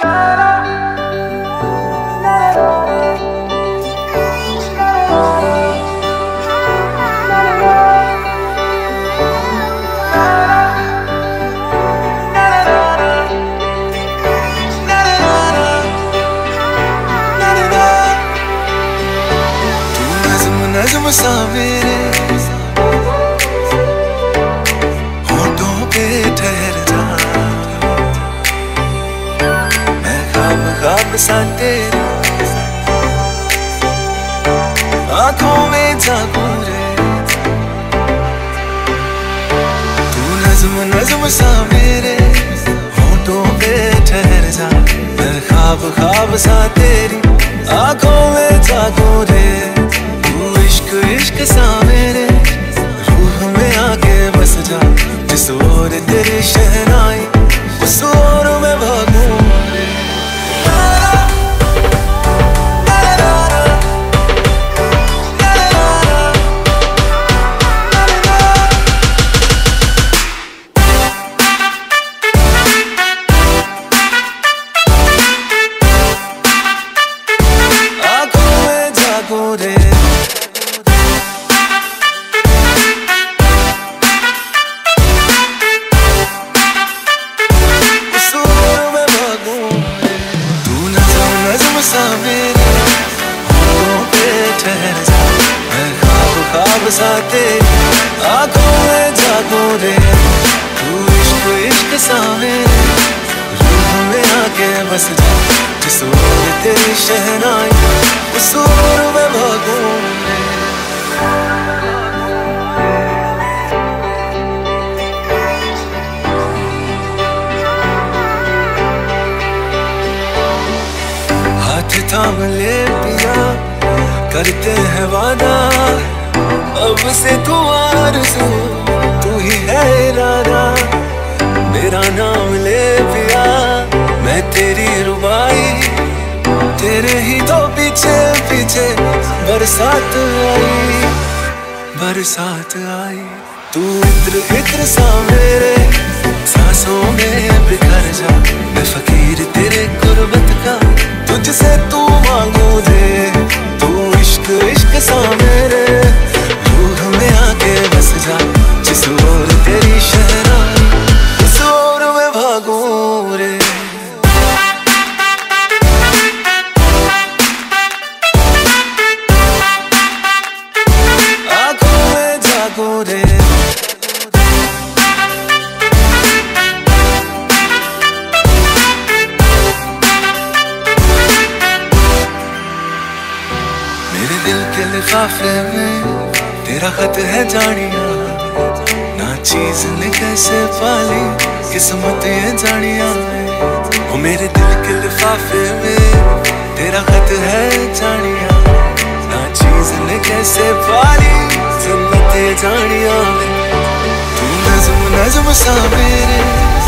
नज़्म सा मेरे होठों पे ठहर जा, मैं ख्वाब ख्वाब सा तेरे आँखों में जागूं रे। तू नज़्म नज़्म सा मेरे होठों पे ठहर जा, मैं ख्वाब ख्वाब सा तेरी आँखों में जागूं रे। इश्क सा मेरे रूह में आके बस जा, जिस ओर तेरी शहनाई उस ओर मैं भागूं रे। आँखों में जागूं रे, सा मेरे होठों पे ठहर जा, मैं ख्वाब ख्वाब सा तेरी आँखों में जागूं रे। तू इश्क इश्क सा मेरे रूह में आके बस जा, जिस ओर तेरी शहनाई उस ओर मैं भागूं रे। हाथ थाम ले पिया, करते हैं वादा, अब से तू आरज़ू तू ही है इरादा। मेरा नाम ले पिया, मैं तेरी रुबाई, तेरे ही तो पीछे पीछे बरसात आई, बरसात आई। तू इत्र इत्र सा मेरे सांसों में बिखर जा, मैं फकीर तेरे गुर्बत का तुझसे तू मांगू दे। तू इश्क इश्क सा मेरे रूह में आके बस जा, जिस ओर तेरी शहनाई उस ओर मैं भागूं रे। आँखों में जागूं रे, दिल के लिफाफे में तेरा खत है जानिया, ना चीज ने कैसे पाली किस्मत ये जानिया। वो मेरे दिल के लिफाफे में तेरा खत है जानिया, ना चीज ने कैसे पाली किस्मत ये जानिया। तू नज़्म नज़्म सा मेरे